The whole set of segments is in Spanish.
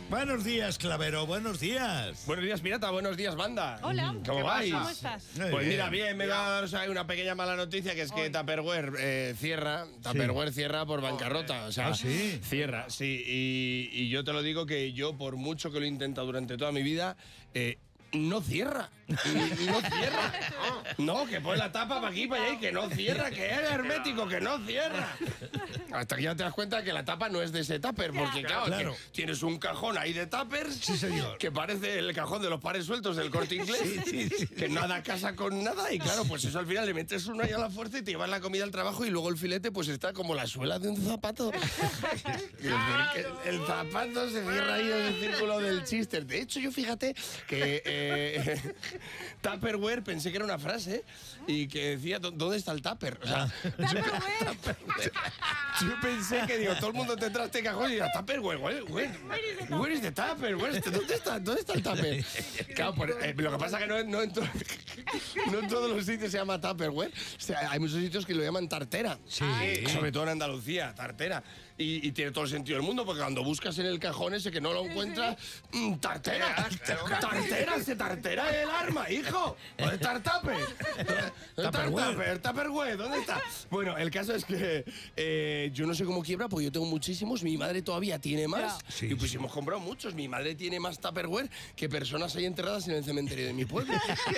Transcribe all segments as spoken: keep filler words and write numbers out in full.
Buenos días, Clavero, buenos días. Buenos días, pirata, buenos días, banda. Hola, ¿Cómo vais? ¿Cómo estás? Pues mira, bien, me va a dar o sea, una pequeña mala noticia, que es que Tupperware eh, cierra, Tupperware cierra por bancarrota. O sea, ¿Ah, sí? Cierra, sí. Y, y yo te lo digo que yo, por mucho que lo he intentado durante toda mi vida, eh, no cierra. Y no cierra. No, que pone la tapa para aquí, para allá y que no cierra, que es hermético, que no cierra. Hasta que ya te das cuenta que la tapa no es de ese tupper, porque claro, Claro. que tienes un cajón ahí de tuppers, Sí, señor. que parece el cajón de los pares sueltos del Corte Inglés, Sí, sí, sí. que nada casa con nada, y claro, pues eso al final le metes uno ahí a la fuerza y te llevas la comida al trabajo y luego el filete pues está como la suela de un zapato. Es decir, que el zapato se cierra ahí en el círculo del chister. De hecho, yo fíjate que eh, Tupperware pensé que era una frase y que decía, ¿dónde está el tupper? O sea, yo pensé que, digo, todo el mundo tendrá este cajón y dirá, Tupperware, where, where, where is the tupper? Where is the- ¿Dónde está, ¿Dónde está el tupper? Claro, por- eh, lo que pasa es que no, no, en to- no en todos los sitios se llama Tupperware. O sea, hay muchos sitios que lo llaman tartera. Sí. Sobre todo en Andalucía, tartera. Y, y tiene todo el sentido del mundo, porque cuando buscas en el cajón ese que no lo encuentras, mm, tartera, tartera, se tartera el arma, hijo. ¿Dónde está el tupper? ¿Dónde está el tupper? Tupperware, ¿dónde está? Bueno, el caso es que eh, yo no sé cómo quiebra, porque yo tengo muchísimos, mi madre todavía tiene más. Sí, Y pues sí. hemos comprado muchos. Mi madre tiene más Tupperware que personas ahí enterradas en el cementerio de mi pueblo.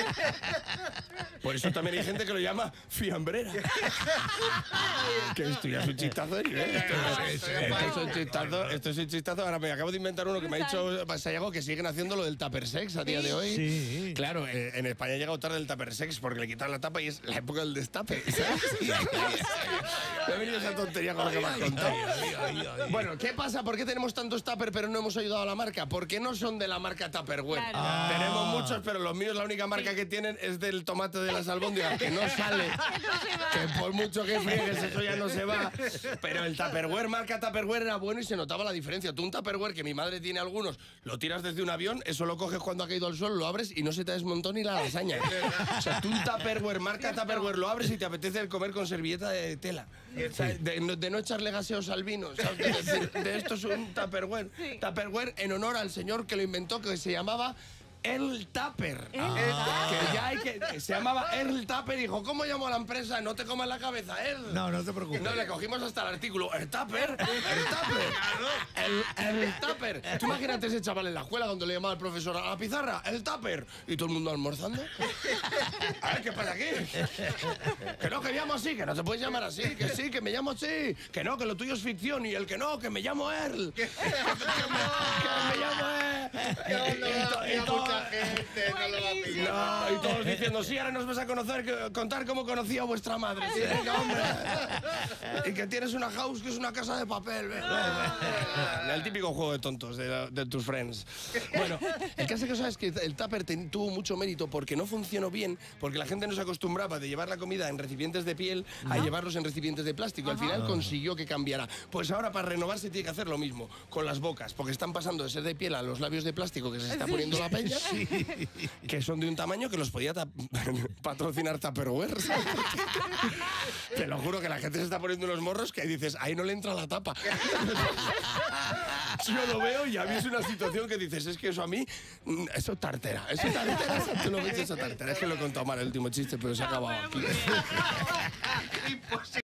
Por eso también hay gente que lo llama fiambrera. Que esto ya es un chistazo de nivel. Esto, es- esto es un chistazo, esto es un chistazo. Ahora me acabo de inventar uno que me ha dicho Sayago, que siguen haciendo lo del tupper sex a día de hoy. Sí. Claro, eh, en España ha llegado tarde el tupper sex porque le quitan la tapa y es la época del destape. ¿Sabes? Me ha venido esa tontería con lo que me has contado. Bueno, ¿qué pasa? ¿Por qué tenemos tantos tupper pero no hemos ayudado a la marca? Porque no son de la marca Tupperware. Claro. Ah. Tenemos muchos, pero los míos la única marca que tienen es del tomate de las albóndigas, que no sale. Que por mucho que friegues, eso ya no se va. Pero el Tupperware, marca Tupperware, era bueno y se notaba la diferencia. Tú un Tupperware, que mi madre tiene algunos, lo tiras desde un avión, eso lo coges cuando ha caído al sol, lo abres y no se te desmontó ni la lasaña. O sea, tú un Tupperware, marca Tupperware, lo abres y te apetece comer con servilleta de tela. O sea, de, no- de no echarle gaseos al vino. ¿Sabes? De, decir, de esto es un Tupperware. Tupperware en honor al señor que lo inventó, que se llamaba Earl Tupper. Que ya hay que, que se llamaba Earl Tupper y dijo, ¿cómo llamo a la empresa? No te comas la cabeza, Earl. No, no te preocupes. No, le cogimos hasta el artículo. El Tupper, el Tupper, el, el Tupper. Tú imagínate ese chaval en la escuela cuando le llamaba al profesor a la pizarra, el Tupper. Y todo el mundo almorzando. A ver, ¿qué pasa aquí? Que no, que me llamo así, que no te puedes llamar así, que sí, que me llamo así, que no, que lo tuyo es ficción y el que no, que me llamo Earl. Que me, que me llamo Earl. No lo va a Y pillar to- mucha gente, no lo va a pillar. no, y todos diciendo, sí, ahora nos vas a conocer, que- contar cómo conocí a vuestra madre. Sí, venga, hombre. Y que tienes una house que es una casa de papel. venga. El típico juego de tontos de, de tus friends. Bueno, el caso que sabes que el tupper ten- tuvo mucho mérito porque no funcionó bien, porque la gente no se acostumbraba de llevar la comida en recipientes de piel a llevarlos en recipientes de plástico. Al final consiguió que cambiara. Pues ahora para renovarse tiene que hacer lo mismo con las bocas, porque están pasando de ser de piel a los labios de plástico que se está poniendo la peña, que son de un tamaño que los podía tap- patrocinar Tupperware. ¿sabes? Te lo juro que la gente se está poniendo unos morros que dices, ahí no le entra la tapa. Yo lo veo y a mí es una situación que dices, es que eso a mí, mm, eso tartera, eso tartera, eso, tú lo ves eso tartera. Es que lo he contado mal el último chiste, pero se ha acabado aquí. Imposible.